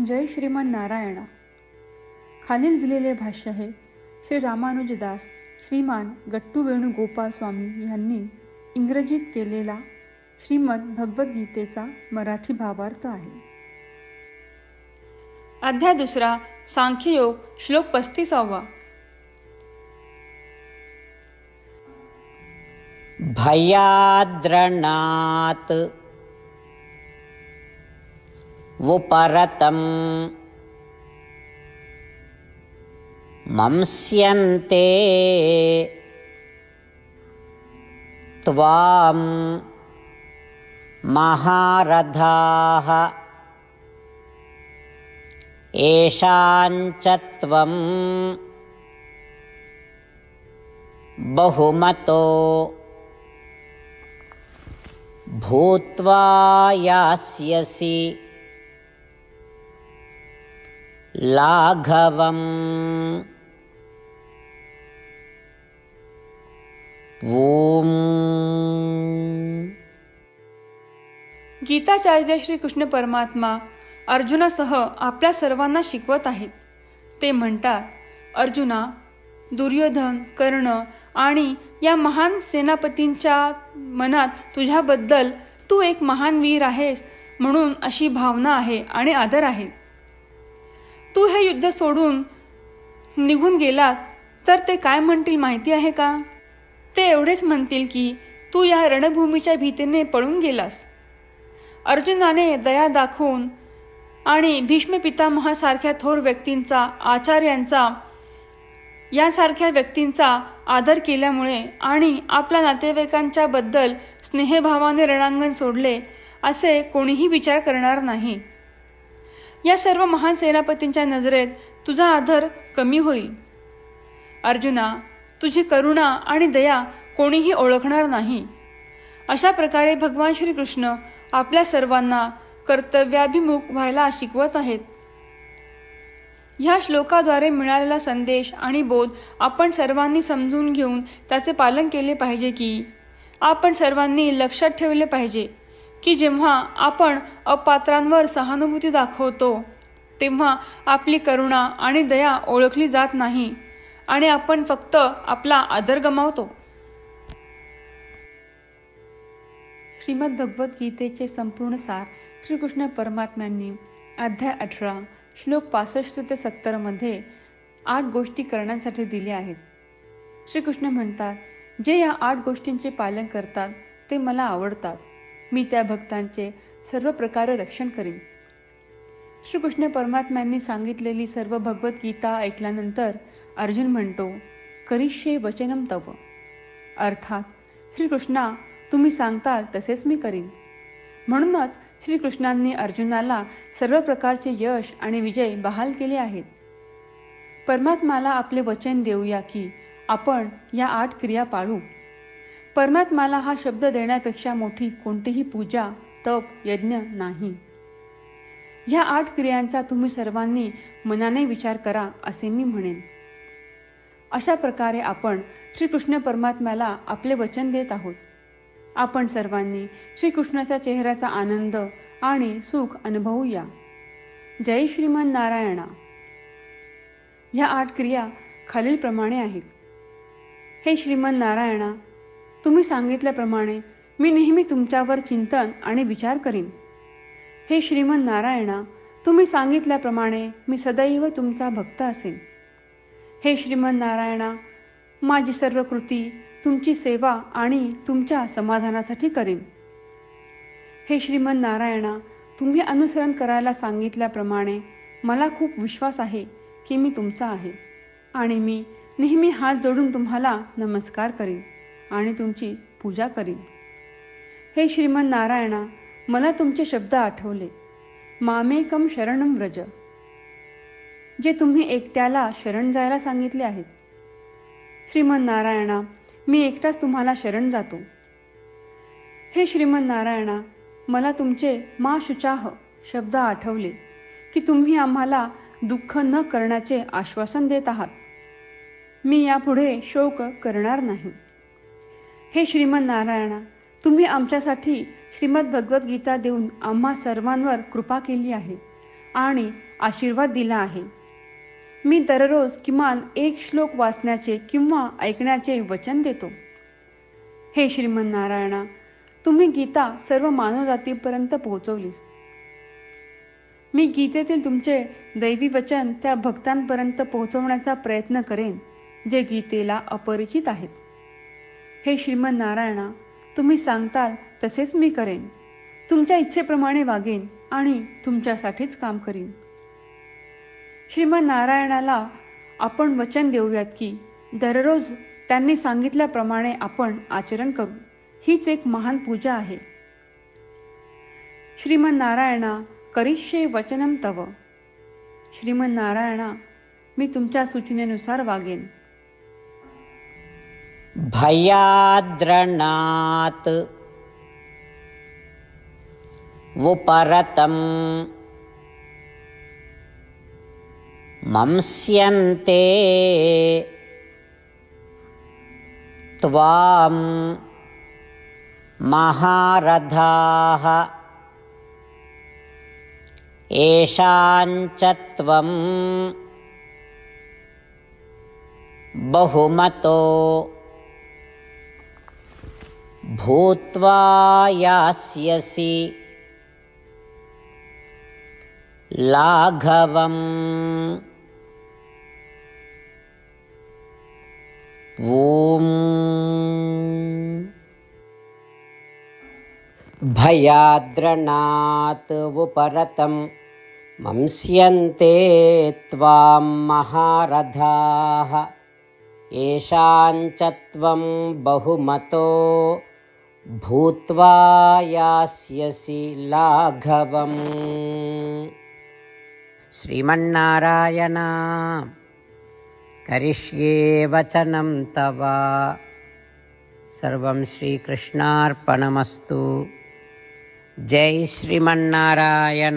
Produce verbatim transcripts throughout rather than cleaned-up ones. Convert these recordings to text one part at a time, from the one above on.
जय श्रीमान नारायणा. खालील दिलेले भाष्य हे श्री रामानुजदास श्रीमान गट्टू वेणुगोपाल स्वामी यांनी इंग्रजीत केलेला श्रीमद भगवद्गीतेचा मराठी भावार्थ आहे. अध्याय दुसरा, सांख्ययोग, श्लोक पस्तीसावा. भयाद्रणात् वुपरतं मंस्यन्ते त्वां महारथाः येषाञ्च त्वं बहुमतो भूत्वा यास्यसि लाघवम्. ओम. गीताचार्य श्री कृष्ण परमात्मा अर्जुनासह आपल्या सर्वांना शिकवत आहेत. ते म्हणतात, अर्जुना, दुर्योधन, कर्ण आणि या महान सेनापतींच्या मनात तुझ्याबद्दल तू एक महान वीर आहेस म्हणून अशी भावना आहे आणि आदर आहे. तू हे युद्ध सोडून निघून गेलात तर ते काय म्हणतील माहिती आहे का? ते एवढेच म्हणतील की तू या रणभूमीच्या भीतीने पळून गेलास. अर्जुनाने दया दाखवून आणि भीष्म पितामहासारख्या थोर व्यक्तींचा, आचार्यांचा यासारख्या व्यक्तींचा आदर केल्यामुळे आणि आपल्या नातेवाईकांच्या बद्दल स्नेहभावाने रणांगण सोडले असे कोणीही विचार करणार नाही. या सर्व महान सेनापतींच्या नजरेत तुझा आदर कमी होईल. अर्जुना, तुझी करुणा आणि दया कोणीही ओळखणार नाही. अशा प्रकारे भगवान श्रीकृष्ण आपल्या सर्वांना कर्तव्याभिमुख व्हायला शिकवत आहेत. ह्या श्लोकाद्वारे मिळालेला संदेश आणि बोध आपण सर्वांनी समजून घेऊन त्याचे पालन केले पाहिजे की आपण सर्वांनी लक्षात ठेवले पाहिजे की जेव्हा आपण अपात्रांवर सहानुभूती दाखवतो तेव्हा आपली करुणा आणि दया ओळखली जात नाही आणि आपण फक्त आपला आदर गमावतो. श्रीमद भगवद्गीतेचे संपूर्ण सार श्रीकृष्ण परमात्म्यांनी अध्याय अठरा श्लोक पासष्ट ते सत्तर मध्ये आठ गोष्टी करण्यासाठी दिल्या आहेत. श्रीकृष्ण म्हणतात, जे या आठ गोष्टींचे पालन करतात ते मला आवडतात. मी त्या भक्तांचे सर्व प्रकारे रक्षण करीन. श्रीकृष्ण परमात्म्यांनी सांगितलेली सर्व भगवद्गीता ऐकल्यानंतर अर्जुन म्हणतो, करिष्ये वचनम तव. अर्थात श्रीकृष्णा, तुम्ही सांगताल तसेच मी करीन. म्हणूनच श्रीकृष्णांनी अर्जुनाला सर्व प्रकारचे यश आणि विजय बहाल केले आहेत. परमात्माला आपले वचन देऊया की आपण या आठ क्रिया पाळू. परमात्माला हा शब्द देण्यापेक्षा मोठी कोणतीही पूजा, तप, यज्ञ नाही. ह्या आठ क्रियांचा तुम्ही सर्वांनी मनाने विचार करा असे मी म्हणेन. अशा प्रकारे आपण श्रीकृष्ण परमात्म्याला आपले वचन देत आहोत. आपण सर्वांनी श्रीकृष्णाच्या चेहऱ्याचा आनंद आणि सुख अनुभवूया. जय श्रीमान नारायणा. ह्या आठ क्रिया खालीलप्रमाणे आहेत. हे श्रीमान नारायणा, तुम्ही सांगितल्याप्रमाणे मी नेहमी तुमच्यावर चिंतन आणि विचार करीन. हे श्रीमान नारायणा, तुम्ही सांगितल्याप्रमाणे मी सदैव तुमचा भक्त असेन. हे श्रीमान नारायणा, माझी सर्व कृती तुमची सेवा आणि तुमच्या समाधानासाठी करीन. हे श्रीमान नारायणा, तुम्ही अनुसरण करायला सांगितल्याप्रमाणे मला खूप विश्वास आहे की मी तुमचा आहे आणि मी नेहमी हात जोडून तुम्हाला नमस्कार करीन आणि तुमची पूजा करीन. हे श्रीमान नारायणा, मला तुमचे शब्द आठवले. मामेकम शरणम व्रज, जे तुम्ही एकट्याला शरण जायला सांगितले आहेत. श्रीमान नारायणा, मी एकटाच तुम्हाला शरण जातो. हे श्रीमान नारायणा, मला तुमचे मा शुचाह शब्द आठवले की तुम्ही आम्हाला दुःख न करण्याचे आश्वासन देत आहात. मी यापुढे शोक करणार नाही. हे श्रीमन नारायणा, तुम्ही आमच्यासाठी श्रीमद भगवद्गीता देऊन आम्हा सर्वांवर कृपा केली आहे आणि आशीर्वाद दिला आहे. मी दररोज किमान एक श्लोक वाचण्याचे किंवा ऐकण्याचे वचन देतो. हे श्रीमन्नारायणा, तुम्ही गीता सर्व मानवजातीपर्यंत पोहोचवलीस. मी गीतेतील तुमचे दैवी वचन त्या भक्तांपर्यंत पोहोचवण्याचा प्रयत्न करेन जे गीतेला अपरिचित आहेत. हे श्रीमन्नारायणा, तुम्ही सांगताल तसेच मी करेन. तुमच्या इच्छेप्रमाणे वागेन आणि तुमच्यासाठीच काम करीन. श्रीमन्नारायणाला आपण वचन देऊयात की दररोज त्यांनी सांगितल्याप्रमाणे आपण आचरण करू. हीच एक महान पूजा आहे. श्रीमन्नारायणा, करिष्ये वचनम तव. श्रीमन्नारायणा, मी तुमच्या सूचनेनुसार वागेन. भयाद्रणात् वुपरतं मंस्यन्ते त्वां महारथाः येषाञ्च त्वं बहुमतो भूत्वा यास्यसि लाघवम्. ॐ भयाद्रणात् वुपरतं मंस्यन्ते त्वां महारथाः येषाञ्च त्वं बहुमतो भूत्वा यास्यसि लाघवम्. श्रीमन्नारायण, करिष्ये वचनं तव. सर्वं श्रीकृष्णार्पणमस्तु. जय श्रीमन्नारायण.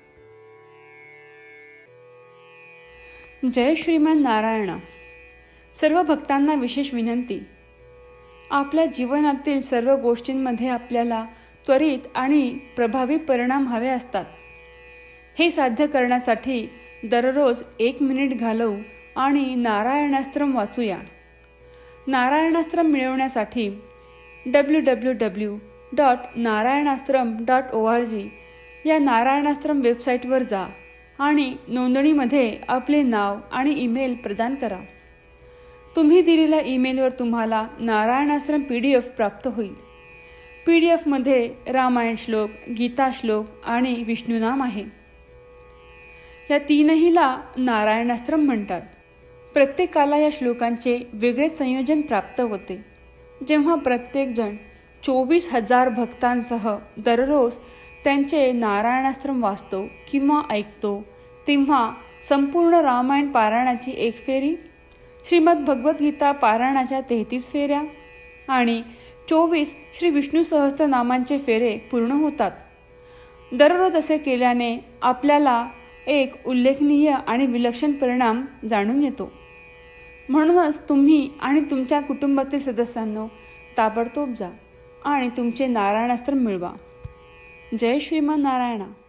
जय श्रीमन्नारायण. सर्व भक्तांना विशेष विनंती. आपल्या जीवनातील सर्व गोष्टींमध्ये आपल्याला त्वरित आणि प्रभावी परिणाम हवे असतात. हे साध्य करण्यासाठी दररोज एक मिनिट घालवू आणि नारायणास्त्रम वाचूया. नारायणास्त्रम मिळवण्यासाठी W W W dot Narayanastram dot O R G या नारायणास्त्रम वेबसाईटवर जा आणि नोंदणीमध्ये आपले नाव आणि ईमेल प्रदान करा. तुम्ही दिलेल्या ईमेलवर तुम्हाला नारायणास्त्रम पी डी एफ प्राप्त होईल. पी डी एफमध्ये रामायण श्लोक, गीता श्लोक आणि विष्णुनाम आहे. या तीनहीला नारायणास्त्रम म्हणतात. प्रत्येकाला या श्लोकांचे वेगळे संयोजन प्राप्त होते. जेव्हा प्रत्येकजण चोवीस हजार भक्तांसह दररोज त्यांचे नारायणास्त्रम वाचतो किंवा ऐकतो, तेव्हा संपूर्ण रामायण पारायणाची एक फेरी, श्रीमद भगवद्गीता पारायणाच्या तेहतीस फेऱ्या आणि चोवीस श्री विष्णू सहस्त्रनामांचे फेरे पूर्ण होतात. दररोज असे केल्याने आपल्याला एक उल्लेखनीय आणि विलक्षण परिणाम जाणून येतो. म्हणूनच तुम्ही आणि तुमच्या कुटुंबातील सदस्यांनो ताबडतोब जा आणि तुमचे नारायणास्त्र मिळवा. जय श्रीमन्नारायण.